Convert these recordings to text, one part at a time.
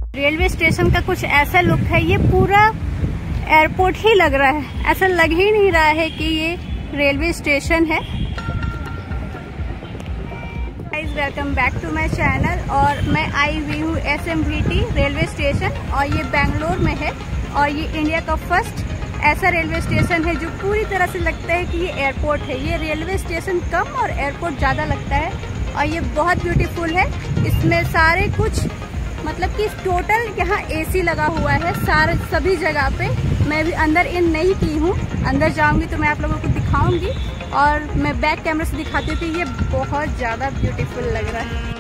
Railway station का कुछ ऐसा लुक है, ये पूरा एयरपोर्ट ही लग रहा है। ऐसा लग ही नहीं रहा है कि ये रेलवे स्टेशन है। Guys welcome back to my channel. और मैं आई हुई हूँ SMVT रेलवे स्टेशन, और ये बेंगलोर में है। और ये इंडिया का फर्स्ट ऐसा रेलवे स्टेशन है जो पूरी तरह से लगता है कि ये एयरपोर्ट है। ये रेलवे स्टेशन कम और एयरपोर्ट ज़्यादा लगता है, और ये बहुत ब्यूटीफुल है। इसमें सारे कुछ मतलब कि टोटल यहाँ AC लगा हुआ है सारे सभी जगह पे। मैं भी अंदर इन नहीं की हूँ, अंदर जाऊँगी तो मैं आप लोगों को दिखाऊँगी, और मैं बैक कैमरे से दिखाती हूँ कि ये बहुत ज़्यादा ब्यूटीफुल लग रहा है।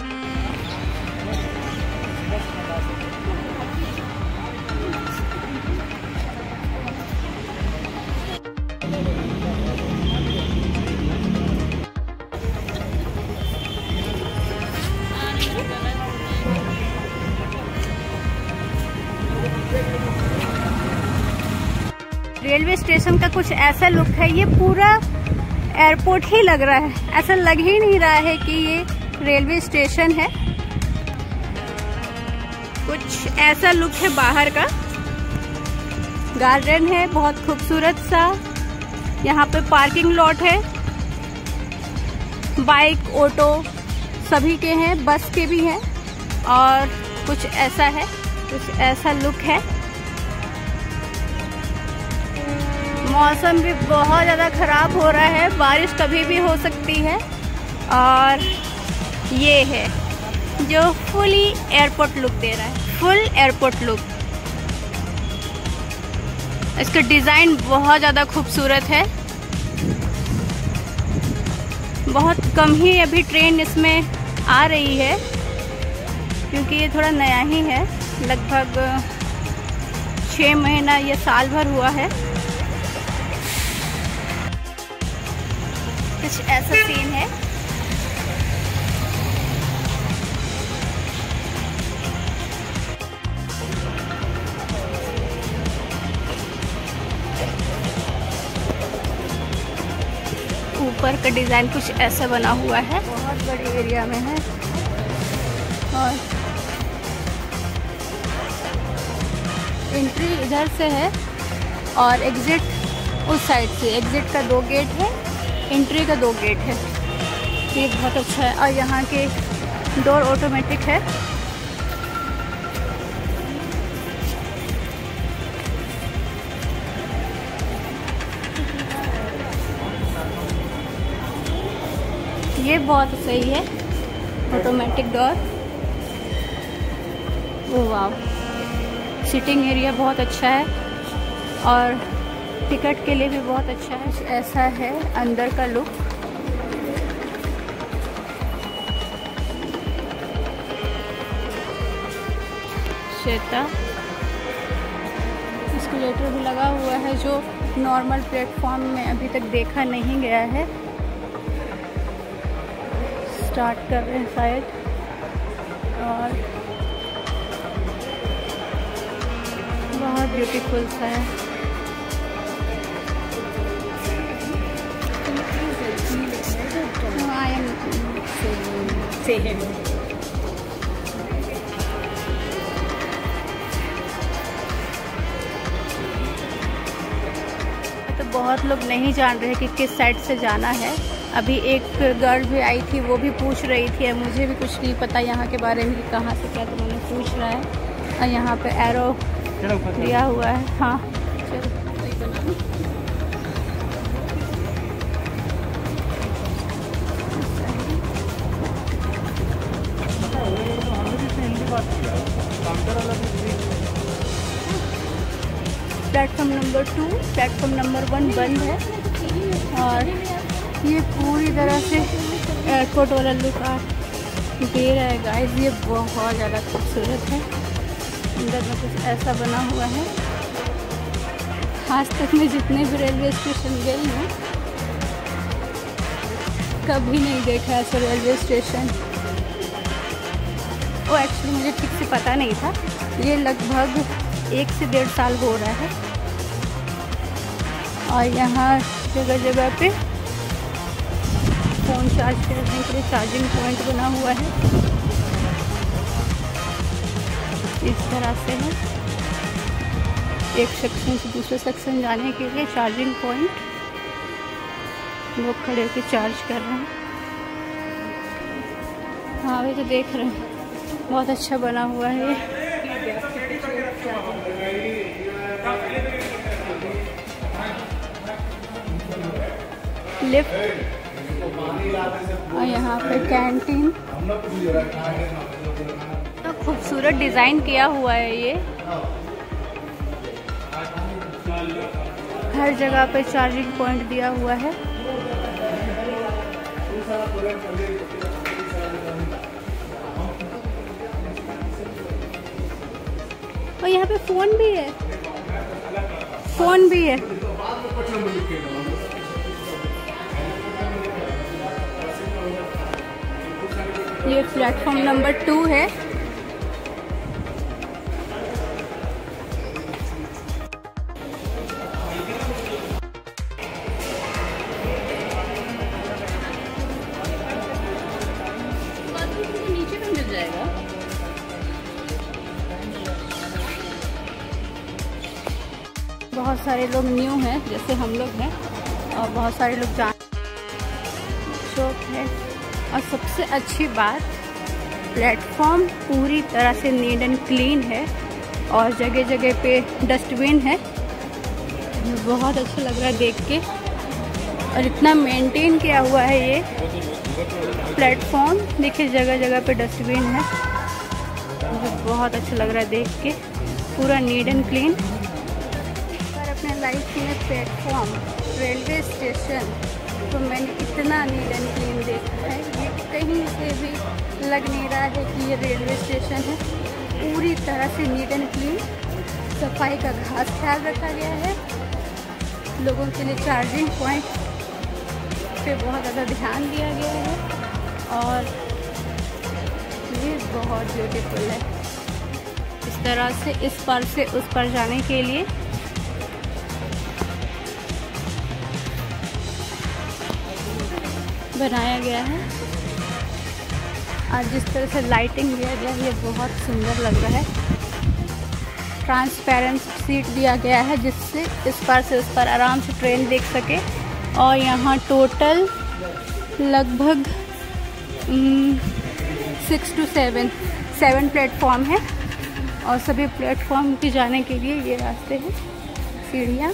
रेलवे स्टेशन का कुछ ऐसा लुक है, ये पूरा एयरपोर्ट ही लग रहा है। ऐसा लग ही नहीं रहा है कि ये रेलवे स्टेशन है। कुछ ऐसा लुक है बाहर का। गार्डन है बहुत खूबसूरत सा। यहाँ पे पार्किंग लॉट है, बाइक ऑटो सभी के हैं, बस के भी हैं। और कुछ ऐसा है, कुछ ऐसा लुक है। मौसम भी बहुत ज़्यादा ख़राब हो रहा है, बारिश कभी भी हो सकती है। और ये है जो फुली एयरपोर्ट लुक दे रहा है, फुल एयरपोर्ट लुक। इसका डिज़ाइन बहुत ज़्यादा खूबसूरत है। बहुत कम ही अभी ट्रेन इसमें आ रही है, क्योंकि ये थोड़ा नया ही है। लगभग 6 महीना या साल भर हुआ है। कुछ ऐसा सीन है। ऊपर का डिजाइन कुछ ऐसा बना हुआ है, बहुत बड़ी एरिया में है। और एंट्री इधर से है और एग्जिट उस साइड से। एग्जिट का 2 गेट है, एंट्री का 2 गेट है। ये बहुत अच्छा है। और यहाँ के डोर ऑटोमेटिक है। ये बहुत सही है, automatic door. Oh wow, sitting area बहुत अच्छा है, और टिकट के लिए भी बहुत अच्छा है। ऐसा है अंदर का लुक। श्वेता एस्केलेटर भी लगा हुआ है, जो नॉर्मल प्लेटफॉर्म में अभी तक देखा नहीं गया है। स्टार्ट कर रहे हैं शायद। और बहुत ब्यूटीफुल सा है। तो बहुत लोग नहीं जान रहे कि किस साइड से जाना है। अभी एक गर्ल भी आई थी, वो भी पूछ रही थी। मुझे भी कुछ नहीं पता यहाँ के बारे में कि कहाँ से क्या, तो मैंने पूछ रहा है। और यहाँ पे एरो दिया हुआ है। हाँ प्लेटफॉर्म नंबर 2, प्लेटफॉर्म नंबर 1 बंद है। और ये पूरी तरह से एयरपोर्ट वाला लुक दे रहा है गाइस। ये बहुत ज़्यादा खूबसूरत है। अंदर में कुछ ऐसा बना हुआ है। आज तक मैं जितने भी रेलवे स्टेशन गई हूँ, कभी नहीं देखा ऐसा रेलवे स्टेशन। वो एक्चुअली मुझे ठीक से पता नहीं था। ये लगभग 1 से 1.5 साल हो रहा है। और यहाँ जगह जगह पे फ़ोन चार्ज करने के लिए चार्जिंग पॉइंट बना हुआ है। इस तरह से है। एक सेक्शन से दूसरे सेक्शन जाने के लिए चार्जिंग पॉइंट, लोग खड़े होकर चार्ज कर रहे हैं। हाँ अभी तो देख रहे हैं, बहुत अच्छा बना हुआ है ये। लिफ्ट और यहाँ पे कैंटीन, तो खूबसूरत डिज़ाइन किया हुआ है ये। हर जगह पे चार्जिंग पॉइंट दिया हुआ है। और यहाँ पे फोन भी है, फोन भी है। ये प्लेटफॉर्म नंबर 2 है। नीचे में मिल जाएगा। बहुत सारे लोग न्यू हैं, जैसे हम लोग हैं, और बहुत सारे लोग जान शौक है। और सबसे अच्छी बात, प्लेटफॉर्म पूरी तरह से नीट एंड क्लीन है और जगह जगह पे डस्टबिन है। बहुत अच्छा लग रहा है देख के, और इतना मेंटेन किया हुआ है ये प्लेटफॉर्म। देखिए जगह जगह पे डस्टबिन है, मुझे बहुत अच्छा लग रहा है देख के, पूरा नीट एंड क्लीन। पर अपने लाइफ में प्लेटफॉर्म, रेलवे स्टेशन तो मैंने इतना नीट एंड क्लीन देखा है, ये कहीं से भी लग नहीं रहा है कि ये रेलवे स्टेशन है। पूरी तरह से नीट एंड क्लीन, सफाई का खास ख्याल रखा गया है। लोगों के लिए चार्जिंग पॉइंट पे बहुत ज़्यादा ध्यान दिया गया है, और ये बहुत ब्यूटीफुल है। इस तरह से इस पार से उस पार जाने के लिए बनाया गया है, और जिस तरह से लाइटिंग दिया गया है ये बहुत सुंदर लग रहा है। ट्रांसपेरेंट सीट दिया गया है जिससे इस पार से उस पार आराम से ट्रेन देख सके। और यहाँ टोटल लगभग 6 to 7 प्लेटफॉर्म है, और सभी प्लेटफॉर्म की जाने के लिए ये रास्ते हैं, सीढ़ियाँ।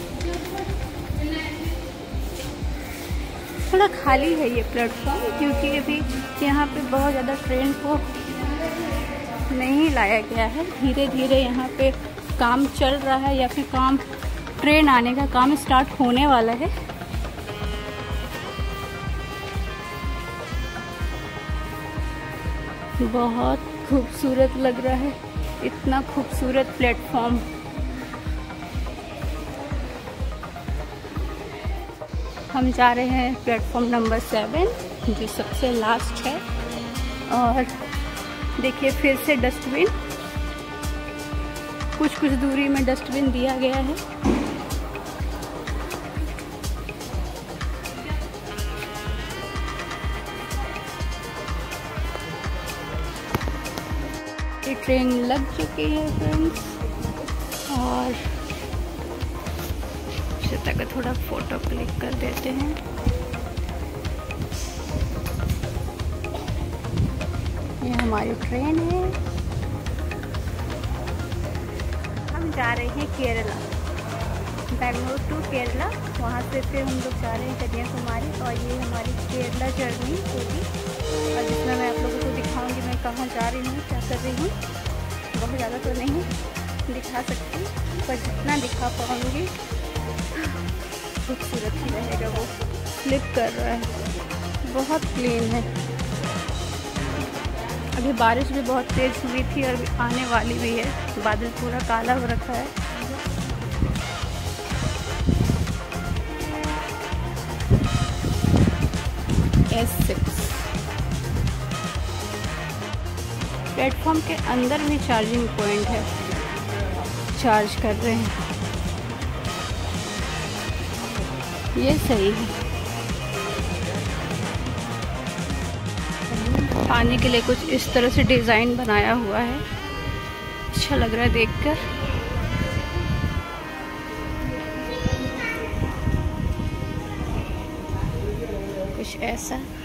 थोड़ा खाली है ये प्लेटफॉर्म, क्योंकि अभी यहाँ पे बहुत ज़्यादा ट्रेन को नहीं लाया गया है। धीरे धीरे यहाँ पे काम चल रहा है, या फिर काम, ट्रेन आने का काम स्टार्ट होने वाला है। बहुत खूबसूरत लग रहा है, इतना खूबसूरत प्लेटफॉर्म। हम जा रहे हैं प्लेटफॉर्म नंबर 7, जो सबसे लास्ट है। और देखिए फिर से डस्टबिन, कुछ कुछ दूरी में डस्टबिन दिया गया है। ये ट्रेन लग चुकी है फ्रेंड्स, और तक थोड़ा फोटो क्लिक कर देते हैं। ये हमारी ट्रेन है, हम जा रहे हैं केरला, बेंगलोर टू केरला। वहाँ से फिर हम लोग जा रहे हैं कन्याकुमारी, और ये हमारी केरला जर्नी होगी, और जिसमें मैं आप लोगों को दिखाऊंगी मैं कहाँ जा रही हूँ, क्या कर रही हूँ। बहुत ज़्यादा तो नहीं दिखा सकती, पर जितना दिखा पाऊँगी। खूबसूरत ही रहेगा, वो फ्लिप कर रहा है, बहुत क्लीन है। अभी बारिश भी बहुत तेज़ हुई थी, और आने वाली भी है, बादल पूरा काला हो रखा है। S6 प्लेटफॉर्म के अंदर भी चार्जिंग पॉइंट है, चार्ज कर रहे हैं, ये सही है। पानी के लिए कुछ इस तरह से डिज़ाइन बनाया हुआ है, अच्छा लग रहा है देखकर। कुछ ऐसा